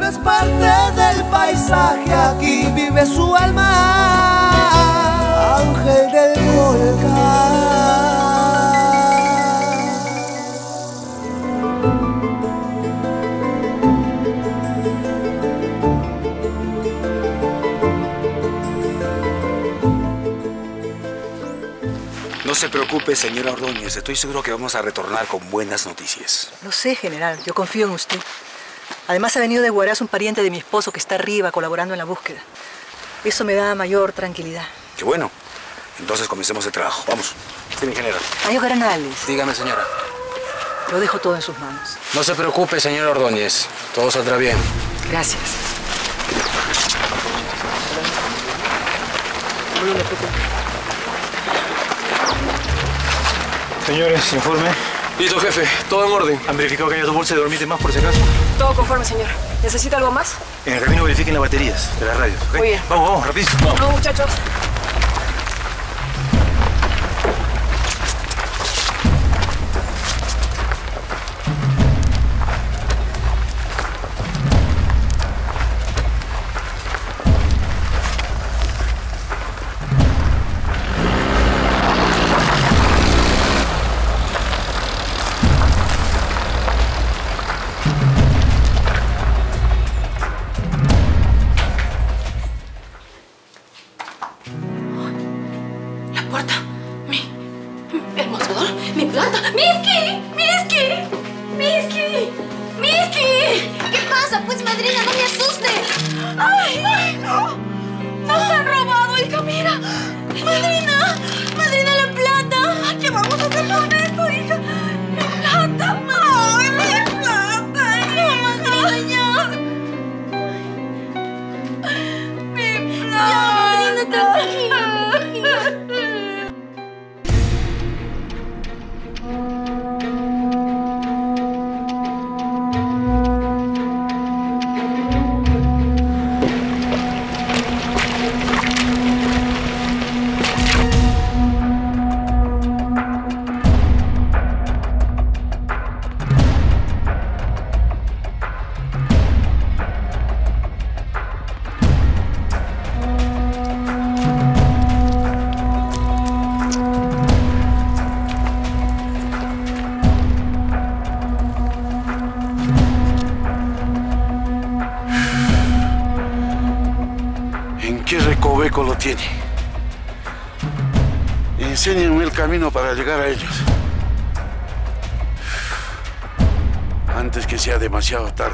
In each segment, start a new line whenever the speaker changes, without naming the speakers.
es parte del paisaje, aquí vive su alma, ángel del volcán.
No se preocupe, señora Ordóñez. Estoy seguro que vamos a retornar con buenas noticias.
Lo sé, general. Yo confío en usted. Además, ha venido de Huaraz un pariente de mi esposo que está arriba colaborando en la búsqueda. Eso me da mayor tranquilidad.
Qué bueno. Entonces comencemos el trabajo. Vamos. Sí, mi general.
Señor Granales.
Dígame, señora.
Lo dejo todo en sus manos.
No se preocupe, señora Ordóñez. Todo saldrá bien.
Gracias.
Señores, informe.
Listo, jefe. Todo en orden.
¿Han verificado que haya 2 bolsas de dormite más por si acaso?
Todo conforme, señor. ¿Necesita algo más?
En el camino verifiquen las baterías de las radios, ¿ok?
Muy bien.
Vamos, rapidísimo. Vamos.
No, muchachos.
Lo tiene. Enséñenme el camino para llegar a ellos. Antes que sea demasiado tarde.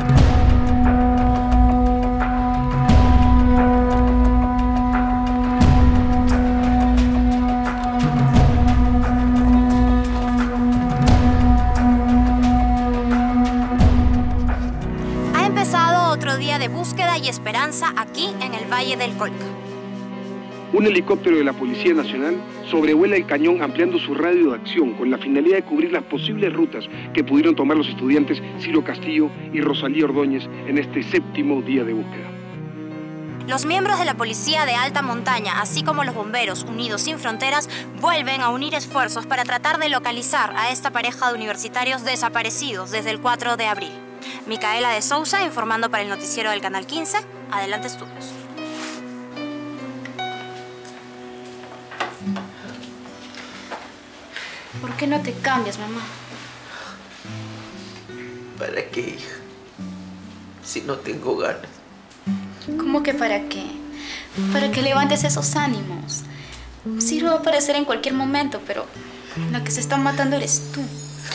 Ha empezado otro día de búsqueda y esperanza aquí en el Valle del Colca.
Un helicóptero de la Policía Nacional sobrevuela el cañón ampliando su radio de acción con la finalidad de cubrir las posibles rutas que pudieron tomar los estudiantes Ciro Castillo y Rosalía Ordóñez en este 7º día de búsqueda.
Los miembros de la Policía de Alta Montaña, así como los bomberos Unidos Sin Fronteras, vuelven a unir esfuerzos para tratar de localizar a esta pareja de universitarios desaparecidos desde el 4 de abril. Micaela de Sousa informando para el noticiero del Canal 15. Adelante, estudios.
¿Por qué no te cambias, mamá?
¿Para qué, hija? Si no tengo ganas.
¿Cómo que para qué? Para que levantes esos ánimos. Ciro va a aparecer en cualquier momento, pero la que se está matando eres tú.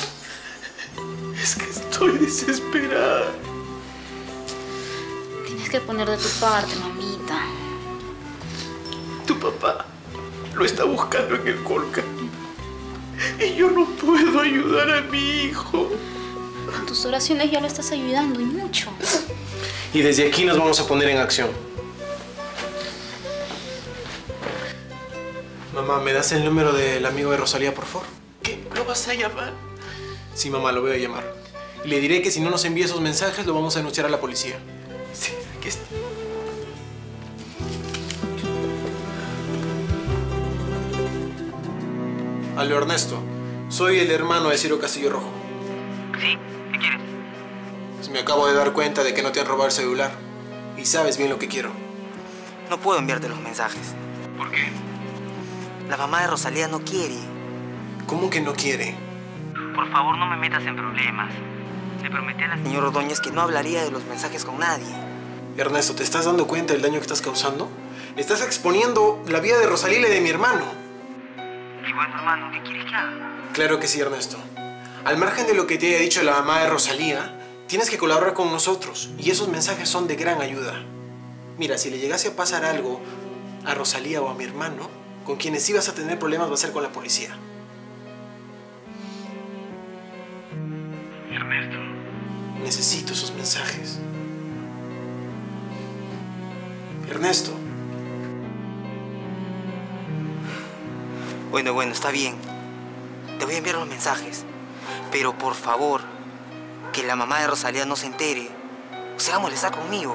Es que estoy desesperada.
Tienes que poner de tu parte, mamita.
Tu papá lo está buscando en el Colca. Y yo no puedo ayudar a mi hijo.
Con tus oraciones ya lo estás ayudando y mucho.
Y desde aquí nos vamos a poner en acción. Mamá, ¿me das el número del amigo de Rosalía, por favor?
¿Qué? ¿Lo vas a llamar?
Sí, mamá, lo voy a llamar. Y le diré que si no nos envía esos mensajes, lo vamos a denunciar a la policía.
Sí, aquí está.
Aló, Ernesto. Soy el hermano de Ciro Castillo Rojo.
Sí, ¿qué quieres?
Pues me acabo de dar cuenta de que no te han robado el celular. Y sabes bien lo que quiero.
No puedo enviarte los mensajes.
¿Por qué?
La mamá de Rosalía no quiere.
¿Cómo que no quiere?
Por favor, no me metas en problemas. Le prometí a la señora Ordóñez que no hablaría de los mensajes con nadie.
Ernesto, ¿te estás dando cuenta del daño que estás causando? Estás exponiendo la vida de Rosalía y la de mi hermano.
Y bueno, hermano, ¿qué quieres que haga?
Claro que sí, Ernesto. Al margen de lo que te haya dicho la mamá de Rosalía, tienes que colaborar con nosotros. Y esos mensajes son de gran ayuda. Mira, si le llegase a pasar algo a Rosalía o a mi hermano, con quienes sí vas a tener problemas va a ser con la policía.
Ernesto.
Necesito esos mensajes. Ernesto.
Bueno, está bien. Te voy a enviar los mensajes. Pero por favor, que la mamá de Rosalía no se entere. O se va a molestar conmigo.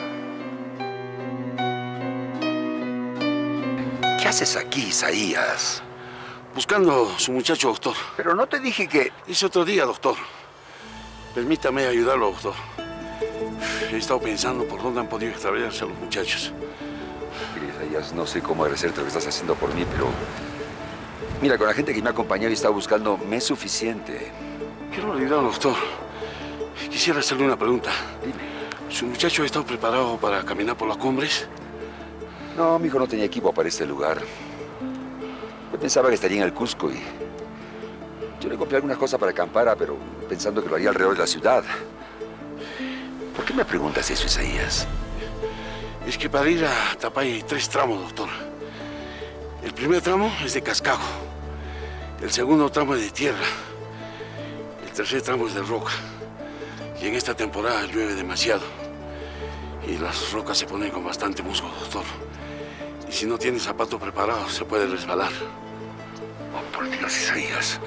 ¿Qué haces aquí, Isaías? Buscando a su muchacho, doctor.
Pero no te dije que...
Es otro día, doctor. Permítame ayudarlo, doctor. He estado pensando por dónde han podido extraviarse a los muchachos.
Mira, Isaías, no sé cómo agradecerte lo que estás haciendo por mí, pero... Mira, con la gente que me ha acompañado y está buscando, me es suficiente.
Quiero ayudar, doctor. Quisiera hacerle una pregunta.
Dime.
¿Su muchacho ha estado preparado para caminar por las cumbres?
No, mi hijo no tenía equipo para este lugar. Yo pensaba que estaría en el Cusco y... Yo le compré algunas cosas para acampar, pero pensando que lo haría alrededor de la ciudad. ¿Por qué me preguntas eso, Isaías?
Es que para ir a Tapay hay 3 tramos, doctor. El primer tramo es de cascajo. El segundo tramo es de tierra. El tercer tramo es de roca. Y en esta temporada llueve demasiado. Y las rocas se ponen con bastante musgo, doctor. Y si no tiene zapatos preparados, se puede resbalar.
Oh, por Dios, Isaías.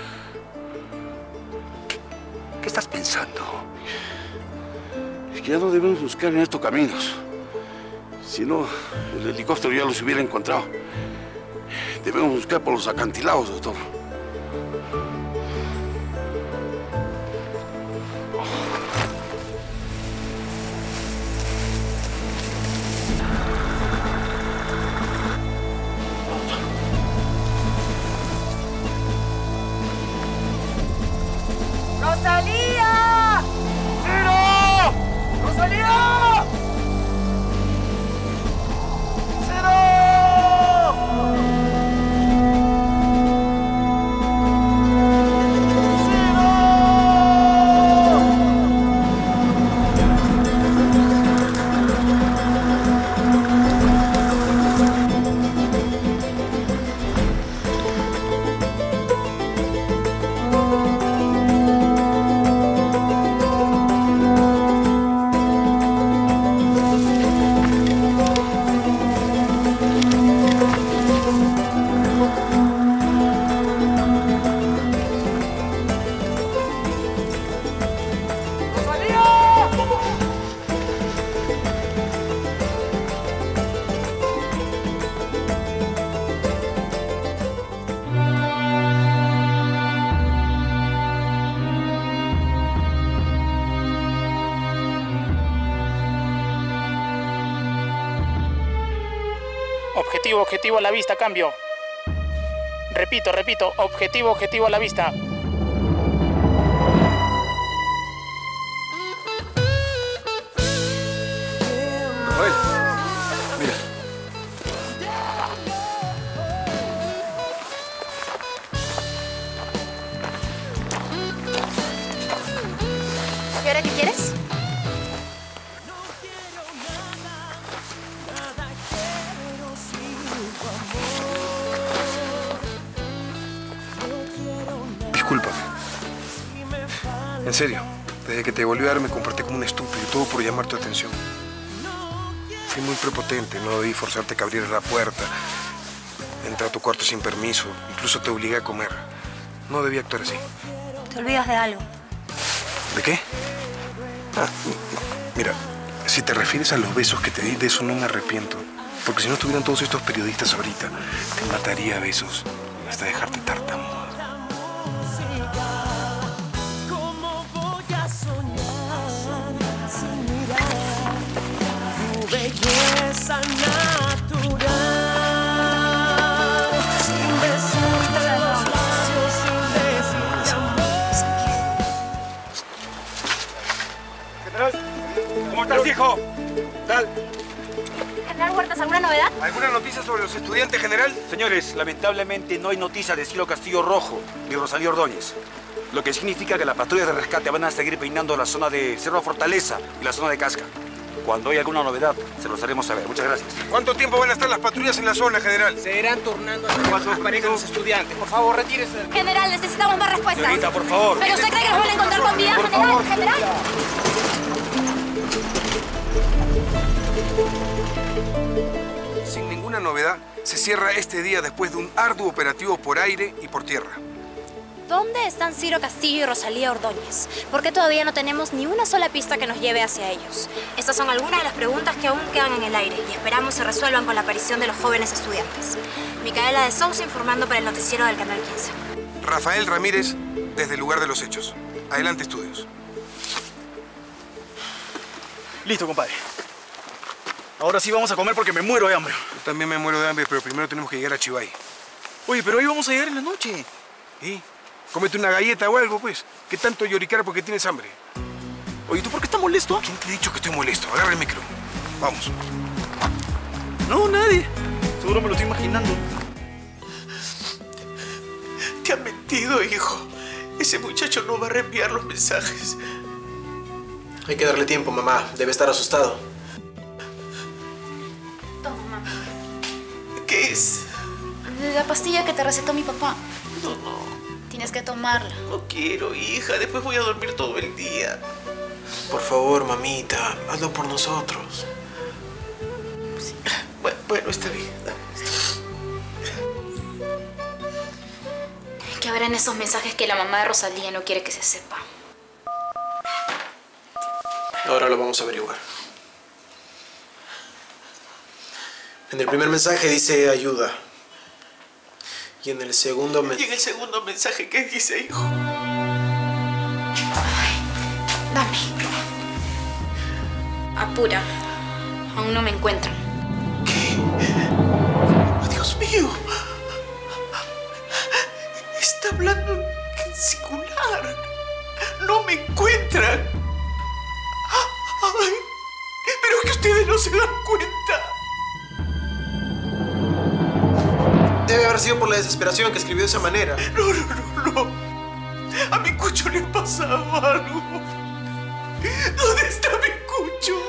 ¿Qué estás pensando?
Es que ya no debemos buscar en estos caminos. Si no, el helicóptero ya los hubiera encontrado. Debemos buscar por los acantilados, doctor.
¡Rosalía! ¡Ciro! ¡Rosalía!
Objetivo a la vista, cambio. Repito, objetivo a la vista.
Joel, mira.
¿Y ahora qué quieres?
Discúlpame. En serio, desde que te volví a ver me comporté como un estúpido, todo por llamar tu atención. Fui muy prepotente, no debí forzarte a que abrieras la puerta, entrar a tu cuarto sin permiso, incluso te obligué a comer. No debí actuar así.
Te olvidas de algo.
¿De qué? Mira, si te refieres a los besos que te di, de eso no me arrepiento. Porque si no estuvieran todos estos periodistas ahorita, te mataría a besos hasta dejarte tartamudo.
¿Cómo voy a soñar belleza natural. Sin besarte los labios, sin decirte amor.
General, ¿cómo estás, hijo? ¿Tal?
General Huertas, ¿alguna novedad?
¿Alguna noticia sobre los estudiantes, general?
Señores, lamentablemente no hay noticias de Ciro Castillo Rojo ni Rosalía Ordóñez. Lo que significa que las patrullas de rescate van a seguir peinando la zona de Cerro Fortaleza y la zona de Casca. Cuando haya alguna novedad, se los haremos saber. Muchas gracias.
¿Cuánto tiempo van a estar las patrullas en la zona, general?
Se irán turnando hasta que aparezcan los estudiantes. Por favor, retírese.
General, necesitamos más respuestas.
Señorita, por favor.
¿Pero usted cree que nos van a encontrar con vida, general? ¿General?
Sin ninguna novedad, se cierra este día después de un arduo operativo por aire y por tierra.
¿Dónde están Ciro Castillo y Rosalía Ordóñez? ¿Por qué todavía no tenemos ni una sola pista que nos lleve hacia ellos? Estas son algunas de las preguntas que aún quedan en el aire y esperamos se resuelvan con la aparición de los jóvenes estudiantes. Micaela de Sousa informando para el noticiero del Canal 15.
Rafael Ramírez, desde el lugar de los hechos. Adelante, estudios.
Listo, compadre. Ahora sí vamos a comer porque me muero de hambre.
Yo también me muero de hambre, pero primero tenemos que llegar a Chivay.
Oye, pero ahí vamos a llegar en la noche.
¿Y? Cómete una galleta o algo, pues. ¿Qué tanto lloricar porque tienes hambre?
Oye, ¿tú por qué estás molesto?
¿Quién te ha dicho que estoy molesto? Agarra el micro. Vamos.
No, nadie. Seguro me lo estoy imaginando.
Te han mentido, hijo. Ese muchacho no va a reenviar los mensajes.
Hay que darle tiempo, mamá. Debe estar asustado.
Toma, mamá.
¿Qué es?
La pastilla que te recetó mi papá.
No.
Tienes que tomarla.
No quiero, hija. Después voy a dormir todo el día.
Por favor, mamita. Hazlo por nosotros.
Sí. Bueno, está bien.
¿Qué habrá en esos mensajes que la mamá de Rosalía no quiere que se sepa?
Ahora lo vamos a averiguar. En el primer mensaje dice ayuda. Y en el segundo mensaje...
¿Y en el segundo mensaje qué dice, hijo?
Dame. Apura. Aún no me encuentran.
¿Qué? Oh, Dios mío. Está hablando en singular. No me encuentran. Ay, pero es que ustedes no se dan cuenta.
Debe haber sido por la desesperación que escribió de esa manera.
No. A mi Cucho le ha pasado algo. ¿Dónde está mi Cucho?